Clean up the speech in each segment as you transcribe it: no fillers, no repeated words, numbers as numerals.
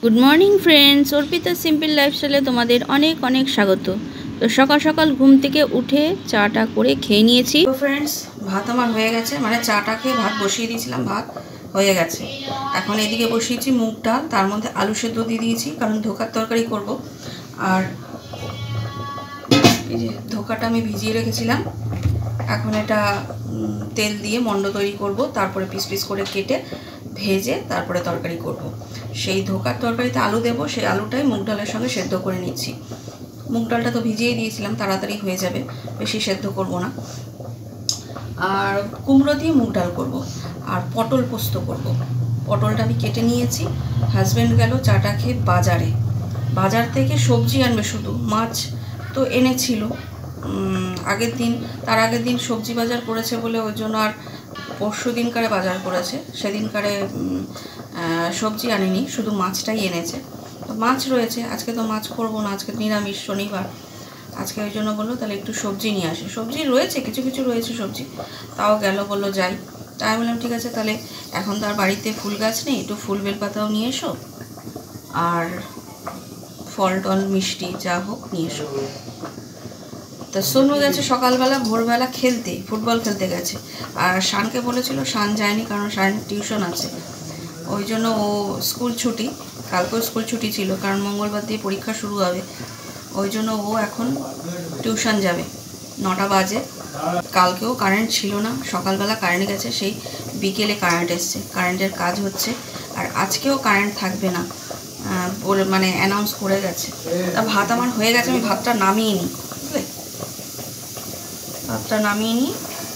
Good morning friends, Arpita simple लाइफस्टाइले तुम्हादेर अनेक अनेक स्वागत। तो सकाल सकाल घुम थेके उठे चाटा करे खेये नियेछि। तो फ्रेंड्स भात आमार हये गेछे, माने चाटा खेये भात बसिए दियेछिलाम, भात हये गेछे। एखन एदिके बसिएछि मुग डाल, तार मध्ये आलू सेদ্ধ दिये दियेछि कारण धोकार तरकारी करब। और এই যে ধোকাটা আমি ভিজিয়ে রেখেছিলাম, এখন এটা তেল দিয়ে মন্ড তৈরি করব, তারপরে পিস পিস করে কেটে ভেজে তারপরে তরকারি করব। সেই ধোকার তরকারিতে আলু দেব, সেই আলুটাই মুগ ডালের সঙ্গে সেদ্ধ করে নিচ্ছি। মুগ ডালটা তো ভিজিয়ে দিয়েছিলাম, তাড়াতাড়ি হয়ে যাবে, বেশি সেদ্ধ করব না। আর কুমড়ো দিয়ে মুগ ডাল করব, আর পটল পোস্ত করব। পটলটা আমি কেটে নিয়েছি। হাজব্যান্ড গেল চাটা খেয়ে বাজারে, বাজার থেকে সবজি আনবে, শুধু মাছ তো এনেছিল আগের দিন, তার আগের দিন সবজি বাজার করেছে বলে ওই জন্য আর পরশু দিনকারে বাজার করেছে, সেদিনকারে সবজি আনেনি, শুধু মাছটাই এনেছে। তো মাছ রয়েছে, আজকে তো মাছ করবো না, আজকে নিরামিষ শনিবার। আজকে ওই জন্য বললো তাহলে একটু সবজি নিয়ে আসি। সবজি রয়েছে, কিছু কিছু রয়েছে সবজি, তাও গেল বললো যাই। তাই বললাম ঠিক আছে, তাহলে এখন তো আর বাড়িতে ফুল গাছ নেই, একটু ফুল বেলপাতাও নিয়ে এসো, আর ফল টল মিষ্টি যা হোক নিয়ে এসো। তো সোনু গেছে সকালবেলা ভোরবেলা খেলতে, ফুটবল খেলতে গেছে। আর শানকে বলেছিল, শান যায়নি কারণ শানের টিউশন আছে, ওই জন্য ও স্কুল ছুটি, কালকেও স্কুল ছুটি ছিল কারণ মঙ্গলবার দিয়ে পরীক্ষা শুরু হবে, ওই জন্য ও এখন টিউশন যাবে, 9টা বাজে। কালকেও কারেন্ট ছিল না, সকালবেলা কারেন্ট গেছে, সেই বিকেলে কারেন্ট এসছে, কারেন্টের কাজ হচ্ছে। আর আজকেও কারেন্ট থাকবে না বলে মানে অ্যানাউন্স করে গেছে। তা ভাত আমার হয়ে গেছে, আমি ভাতটা নামিয়ে নিই, বুঝলে, ভাতটা নামিয়ে নিই।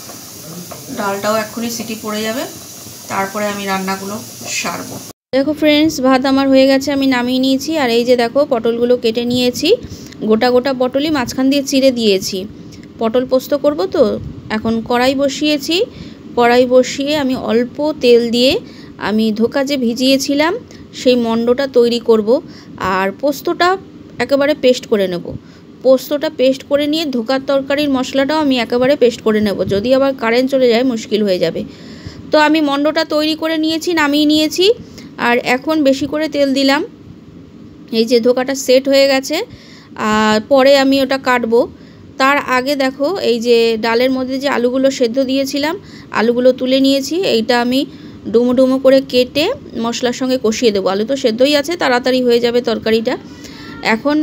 ডালটাও এক্ষুনি সিটি পড়ে যাবে, তারপরে আমি রান্নাগুলো সারবো। দেখো ফ্রেন্ডস, ভাত আমার হয়ে গেছে, আমি নামিয়ে নিয়েছি। আর এই যে দেখো পটলগুলো কেটে নিয়েছি, গোটা গোটা পটলই মাঝখান দিয়ে চিড়ে দিয়েছি। পটল পোস্ত করব, তো এখন কড়াই বসিয়েছি। কড়াই বসিয়ে আমি অল্প তেল দিয়ে আমি ধোকা যে ভিজিয়েছিলাম সেই মন্ডটা তৈরি করব। আর পোস্তটা একেবারে পেস্ট করে নেব, পোস্তটা পেস্ট করে নিয়ে ধোকার তরকারির মশলাটাও আমি একেবারে পেস্ট করে নেব, যদি আবার কারেন্ট চলে যায় মুশকিল হয়ে যাবে। তো আমি মন্ডটা তৈরি করে নিয়েছি, নামিয়ে নিয়েছি। আর এখন বেশি করে তেল দিলাম, এই যে ধোকাটা সেট হয়ে গেছে। আর পরে আমি ওটা কাটবো। তার আগে দেখো এই যে ডালের মধ্যে যে আলুগুলো সেদ্ধ দিয়েছিলাম, আলুগুলো তুলে নিয়েছি। এইটা আমি ডুমো ডুমো করে কেটে মশলার সঙ্গে কষিয়ে দেবো। আলু তো সেদ্ধই আছে, তাড়াতাড়ি হয়ে যাবে তরকারিটা। এখন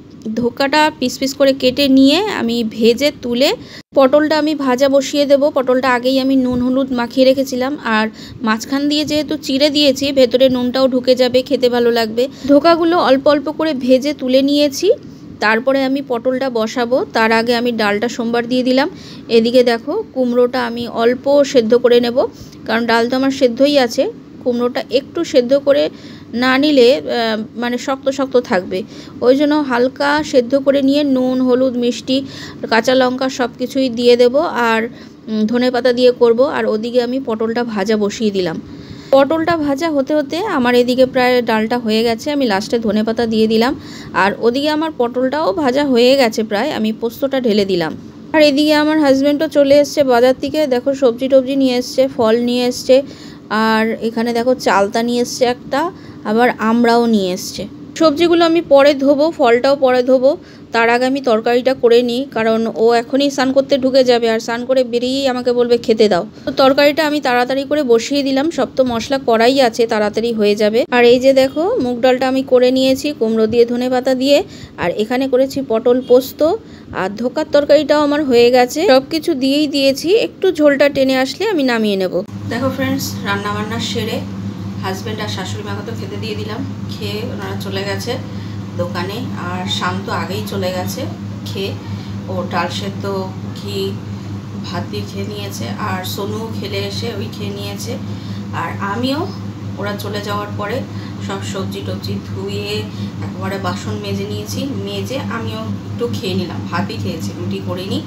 ধোকাটা পিস পিস করে কেটে নিয়ে আমি ভেজে তুলে পটলটা আমি ভাজা বসিয়ে দেব। পটলটা আগেই আমি নুন হলুদ মাখিয়ে রেখেছিলাম, আর মাঝখান দিয়ে যেহেতু চিড়ে দিয়েছি, ভেতরে নুনটাও ঢুকে যাবে, খেতে ভালো লাগবে। ধোকাগুলো অল্প অল্প করে ভেজে তুলে নিয়েছি, তারপরে আমি পটলটা বসাবো। তার আগে আমি ডালটা সোমবার দিয়ে দিলাম। এদিকে দেখো কুমড়োটা আমি অল্প সেদ্ধ করে নেব, কারণ ডাল তো আমার সেদ্ধই আছে। কুমড়োটা একটু সেদ্ধ করে না নিলে মানে শক্ত শক্ত থাকবে, ওই জন্য হালকা সেদ্ধ করে নিয়ে নুন হলুদ মিষ্টি কাঁচা লঙ্কা সব কিছুই দিয়ে দেব, আর ধনেপাতা দিয়ে করব। আর ওদিকে আমি পটলটা ভাজা বসিয়ে দিলাম। পটলটা ভাজা হতে হতে আমার এদিকে প্রায় ডালটা হয়ে গেছে, আমি লাস্টে ধনেপাতা দিয়ে দিলাম। আর ওদিকে আমার পটলটাও ভাজা হয়ে গেছে প্রায়, আমি পোস্তটা ঢেলে দিলাম। আর এদিকে আমার হাজব্যান্ডও চলে এসছে বাজার থেকে, দেখো সবজি টবজি নিয়ে এসছে, ফল নিয়ে এসছে। আর এখানে দেখো চালতা নিয়ে এসছে একটা, আবার আমরাও নিয়ে এসছে। সবজিগুলো আমি পরে ধোবো, ফলটাও পরে ধোবো, তার আগে আমি তরকারিটা করে নিই, কারণ ও এখনই স্নান করতে ঢুকে যাবে, আর স্নান করে বেরিয়েই আমাকে বলবে খেতে দাও। তো তরকারিটা আমি তাড়াতাড়ি করে বসিয়ে দিলাম, সব তো মশলা করাই আছে, তাড়াতাড়ি হয়ে যাবে। আর এই যে দেখো মুগ ডালটা আমি করে নিয়েছি কুমড়ো দিয়ে ধনেপাতা দিয়ে, আর এখানে করেছি পটল পোস্ত। আর ধোকার তরকারিটাও আমার হয়ে গেছে, সব কিছু দিয়েই দিয়েছি, একটু ঝোলটা টেনে আসলে আমি নামিয়ে নেব। দেখো ফ্রেন্ডস, রান্না বান্না সেরে হাজব্যান্ড আর শাশুড়ি মাকে তো খেতে দিয়ে দিলাম, খেয়ে ওনারা চলে গেছে দোকানে। আর শান্ত আগেই চলে গেছে খেয়ে, ও ডাল সেদ্ধ ঘি ভাত দিয়ে খেয়ে নিয়েছে, আর সোনু খেলে এসে ওই খেয়ে নিয়েছে। আর আমিও ওরা চলে যাওয়ার পরে সব সবজি টবজি ধুয়ে একেবারে বাসন মেজে নিয়েছি, মেজে আমিও একটু খেয়ে নিলাম, ভাতই খেয়েছি, রুটি করিনি।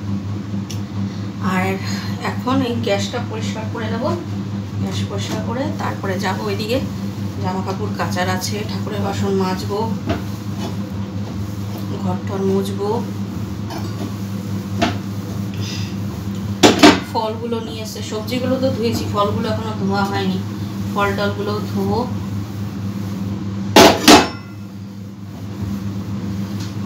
আর এখন এই গ্যাসটা পরিষ্কার করে নেব, গ্যাস পরিষ্কার করে তারপরে যাবো ওইদিকে, জামা কাপড় কাচার আছে, ঠাকুরের বাসন মাজবো, ঘরটর মুছবো। ফলগুলো নিয়ে এসে, সবজিগুলো তো ধুয়েছি, ফলগুলো এখনো ধোয়া হয়নি, ফল টলগুলো ধোবো।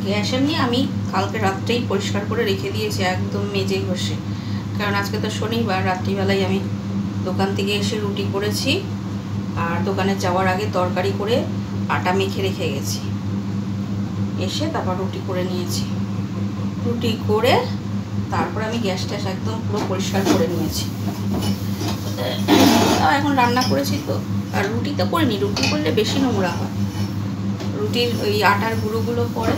গ্যাস এমনি আমি কালকে রাত্রেই পরিষ্কার করে রেখে দিয়েছি একদম মেজে ঘষে, কারণ আজকে তো শনিবার। রাত্রিবেলায় আমি দোকান থেকে এসে রুটি করেছি, আর দোকানে যাওয়ার আগে তরকারি করে আটা মেখে রেখে গেছি। এসে তারপর রুটি করে নিয়েছি, রুটি করে তারপর আমি গ্যাস ট্যাস একদম পুরো পরিষ্কার করে নিয়েছি। এখন রান্না করেছি তো, আর রুটি তো করিনি, রুটি করলে বেশি নোংরা হয়, রুটির ওই আটার গুঁড়োগুলো পড়ে।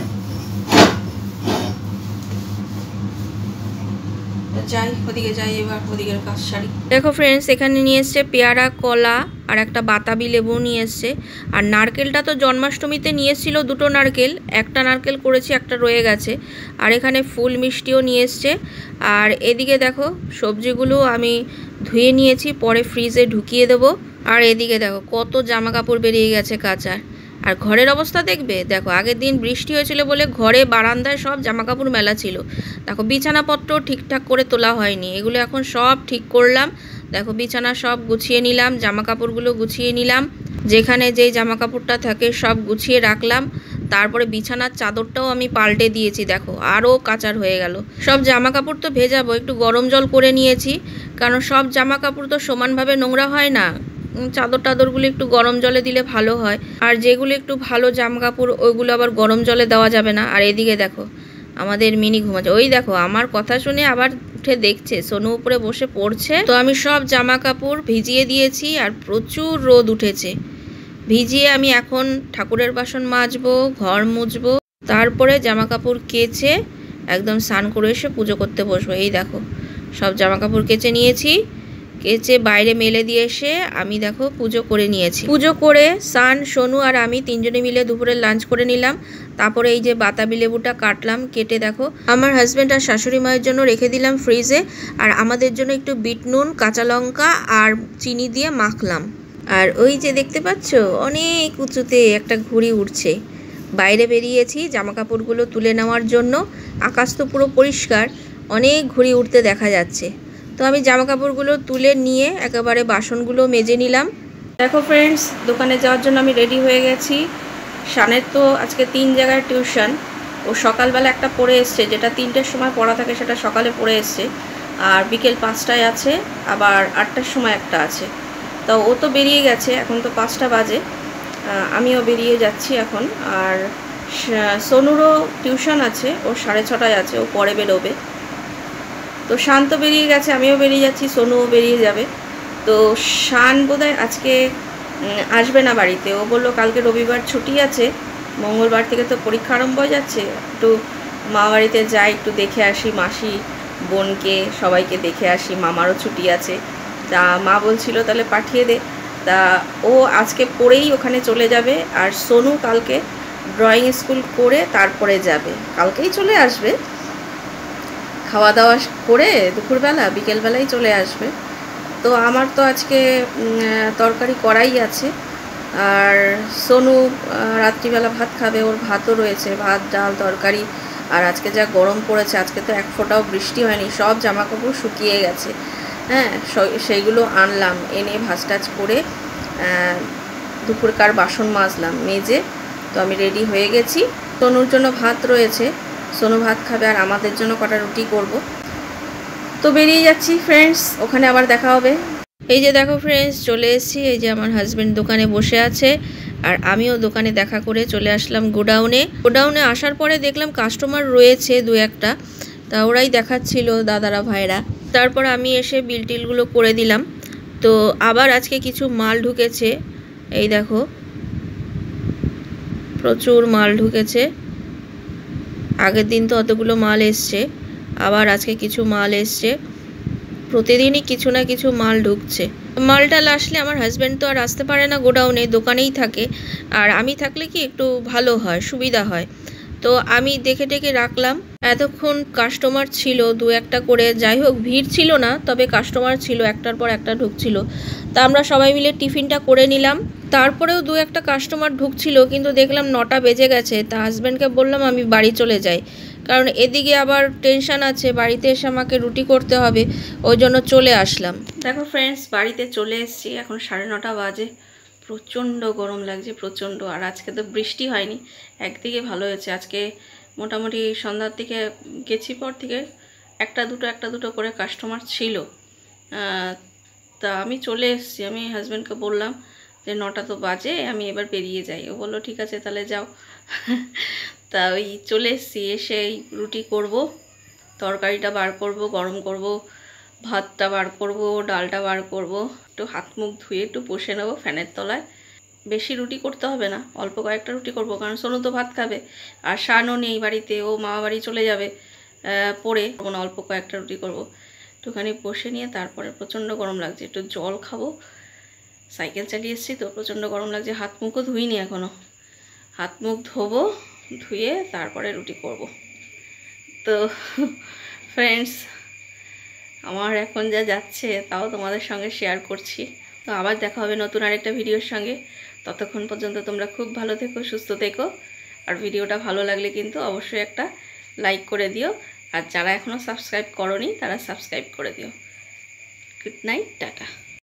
যাই ওদিকে যাই, এবার ওদিকের কাজ সারি। দেখো ফ্রেন্ডস, এখানে নিয়ে এসছে পেয়ারা, কলা আর একটা বাতাবি লেবু নিয়ে এসছে। আর নারকেলটা তো জন্মাষ্টমীতে নিয়ে এসেছিলো দুটো নারকেল, একটা নারকেল করেছি, একটা রয়ে গেছে। আর এখানে ফুল মিষ্টিও নিয়ে এসছে। আর এদিকে দেখো সবজিগুলো আমি ধুয়ে নিয়েছি, পরে ফ্রিজে ঢুকিয়ে দেবো। আর এদিকে দেখো কত জামা কাপড় বেরিয়ে গেছে কাচার। আর ঘরের অবস্থা দেখবে, দেখো আগের দিন বৃষ্টি হয়েছিল বলে ঘরে বারান্দায় সব জামা কাপড় মেলা ছিল। দেখো বিছানাপত্র ঠিকঠাক করে তোলা হয়নি, এগুলো এখন সব ঠিক করলাম। দেখো বিছানা সব গুছিয়ে নিলাম, জামা কাপড়গুলো গুছিয়ে নিলাম, যেখানে যেই জামা কাপড়টা থাকে সব গুছিয়ে রাখলাম। তারপরে বিছানার চাদরটাও আমি পাল্টে দিয়েছি, দেখো আরও কাচার হয়ে গেল। সব জামা কাপড় তো ভেজাবো, একটু গরম জল করে নিয়েছি, কারণ সব জামা কাপড় তো সমানভাবে নোংরা হয় না। চাদর টাদরগুলো একটু গরম জলে দিলে ভালো হয়, আর যেগুলো একটু ভালো জামা কাপড় ওইগুলো আবার গরম জলে দেওয়া যাবে না। আর এদিকে দেখো আমাদের মিনি ঘুমাচ্ছে, ওই দেখো আমার কথা শুনে আবার উঠে দেখছে, সোনু উপরে বসে পড়ছে। তো আমি সব জামা কাপড় ভিজিয়ে দিয়েছি, আর প্রচুর রোদ উঠেছে। ভিজিয়ে আমি এখন ঠাকুরের বাসন মাজবো, ঘর মুছবো, তারপরে জামা কাপড় কেচে একদম স্নান করে এসে পুজো করতে বসবো। এই দেখো সব জামা কাপড় কেচে নিয়েছি, কেচে বাইরে মেলে দিয়ে এসে আমি দেখো পুজো করে নিয়েছি। পুজো করে সান, সোনু আর আমি তিনজনে মিলে দুপুরে লাঞ্চ করে নিলাম। তারপরে এই যে বাতাবি লেবুটা কাটলাম, কেটে দেখো আমার হাজব্যান্ড আর শাশুড়ি মায়ের জন্য রেখে দিলাম ফ্রিজে, আর আমাদের জন্য একটু বিট নুন, কাঁচা লঙ্কা আর চিনি দিয়ে মাখলাম। আর ওই যে দেখতে পাচ্ছ অনেক উঁচুতে একটা ঘুড়ি উঠছে। বাইরে বেরিয়েছি জামা কাপড়গুলো তুলে নেওয়ার জন্য, আকাশ তো পুরো পরিষ্কার, অনেক ঘুড়ি উঠতে দেখা যাচ্ছে। তো আমি জামা কাপড়গুলো তুলে নিয়ে একেবারে বাসনগুলো মেজে নিলাম। দেখো ফ্রেন্ডস, দোকানে যাওয়ার জন্য আমি রেডি হয়ে গেছি। শানের তো আজকে 3 জায়গায় টিউশন, ও সকালবেলা একটা পড়ে এসছে, যেটা 3টের সময় পড়া থাকে সেটা সকালে পড়ে এসছে, আর বিকেল 5টায় আছে, আবার 8টার সময় একটা আছে। তো ও তো বেরিয়ে গেছে, এখন তো 5টা বাজে, আমিও বেরিয়ে যাচ্ছি এখন। আর সোনুরও টিউশন আছে, ও 6:30টায় আছে, ও পরে বেরোবে। তো শান তো বেরিয়ে গেছে, আমিও বেরিয়ে যাচ্ছি, সোনুও বেরিয়ে যাবে। তো শান বোধহয় আজকে আসবে না বাড়িতে, ও বললো কালকে রবিবার ছুটি আছে, মঙ্গলবার থেকে তো পরীক্ষা আরম্ভ হয়ে যাচ্ছে, একটু মা বাড়িতে যাই, একটু দেখে আসি মাসি বোনকে, সবাইকে দেখে আসি, মামারও ছুটি আছে। তা মা বলছিল তাহলে পাঠিয়ে দে। তা ও আজকে পড়েই ওখানে চলে যাবে, আর সোনু কালকে ড্রয়িং স্কুল করে তারপরে যাবে, কালকেই চলে আসবে, খাওয়া দাওয়া করে দুপুরবেলা বিকেলবেলায় চলে আসবে। তো আমার তো আজকে তরকারি করাই আছে, আর সোনু রাত্রিবেলা ভাত খাবে, ওর ভাতও রয়েছে, ভাত ডাল তরকারি। আর আজকে যা গরম পড়েছে, আজকে তো এক ফোঁটাও বৃষ্টি হয়নি, সব জামা কাপড় শুকিয়ে গেছে। হ্যাঁ, সেইগুলো আনলাম, এনে ভাজ টাজ করে দুপুরকার বাসন মাজলাম, মেজে তো আমি রেডি হয়ে গেছি। সোনুর জন্য ভাত রয়েছে, সোনু ভাত খাবে, আর আমাদের জন্য কটা রুটি করব। তো বেরিয়ে যাচ্ছি ফ্রেন্ডস, ওখানে আবার দেখা হবে। এই যে দেখো ফ্রেন্ডস, চলে এসেছি, এই যে আমার হাজব্যান্ড দোকানে বসে আছে, আর আমিও দোকানে দেখা করে চলে আসলাম গোডাউনে। গোডাউনে আসার পরে দেখলাম কাস্টমার রয়েছে 2-1টা, তা ওরাই দেখাচ্ছিল দাদারা ভাইরা। তারপর আমি এসে বিল টিলগুলো করে দিলাম। তো আবার আজকে কিছু মাল ঢুকেছে, এই দেখো প্রচুর মাল ঢুকেছে। আগের দিন তো অতগুলো মাল এসছে, আবার আজকে কিছু মাল এসছে, প্রতিদিনই কিছু না কিছু মাল ঢুকছে। মালটা আসলে আমার হাজব্যান্ড তো আর আসতে পারে না গোডাউনে, দোকানেই থাকে, আর আমি থাকলে কি একটু ভালো হয়, সুবিধা হয়। তো আমি দেখে টেকে রাখলাম। এতক্ষণ কাস্টমার ছিল 2-1টা করে, যাই হোক ভিড় ছিল না, তবে কাস্টমার ছিল, একটার পর একটা ঢুকছিল। তা আমরা সবাই মিলে টিফিনটা করে নিলাম। তারপরেও 2-1টা কাস্টমার ঢুকছিল, কিন্তু দেখলাম 9টা বেজে গেছে। তা হাজব্যান্ডকে বললাম আমি বাড়ি চলে যাই, কারণ এদিকে আবার টেনশান আছে, বাড়িতে এসে আমাকে রুটি করতে হবে, ওই জন্য চলে আসলাম। দেখো ফ্রেন্ডস, বাড়িতে চলে এসেছি, এখন 9:30 বাজে, প্রচণ্ড গরম লাগছে, প্রচণ্ড। আর আজকে তো বৃষ্টি হয়নি, একদিকে ভালো হয়েছে, আজকে মোটামুটি সন্ধ্যার দিকে গেছি পর থেকে একটা দুটো করে কাস্টমার ছিল। তা আমি চলে এসেছি, আমি হাজব্যান্ডকে বললাম যে 9টা তো বাজে, আমি এবার বেরিয়ে যাই। ও বললো ঠিক আছে তাহলে যাও। তা ওই চলে এসেছি, এসে রুটি করব, তরকারিটা বার করব, গরম করব, ভাতটা বার করব, ডালটা বার করব, একটু হাত মুখ ধুয়ে একটু বসে নেবো ফ্যানের তলায়। বেশি রুটি করতে হবে না, অল্প কয়েকটা রুটি করব, কারণ সোনু তো ভাত খাবে আর শানও নেই বাড়িতে, ও মামা বাড়ি চলে যাবে পরে, কোনো অল্প কয়েকটা রুটি করব। একটুখানি বসে নিয়ে তারপরে প্রচণ্ড গরম লাগছে, একটু জল খাবো, সাইকেল চালিয়ে এসেছি তো প্রচণ্ড গরম লাগছে, হাত মুখও ধুইনি এখনও, হাত মুখ ধোবো, ধুয়ে তারপরে রুটি করব। তো ফ্রেন্ডস, আমার এখন যা যাচ্ছে তাও তোমাদের সঙ্গে শেয়ার করছি। তো আবার দেখা হবে নতুন আরেকটা ভিডিওর সঙ্গে। ততক্ষণ পর্যন্ত তোমরা খুব ভালো থেকো, সুস্থ থেকো, আর ভিডিওটা ভালো লাগলে কিন্তু অবশ্যই একটা লাইক করে দিও, আর যারা এখনও সাবস্ক্রাইব করোনি তারা সাবস্ক্রাইব করে দিও। Good night, tata.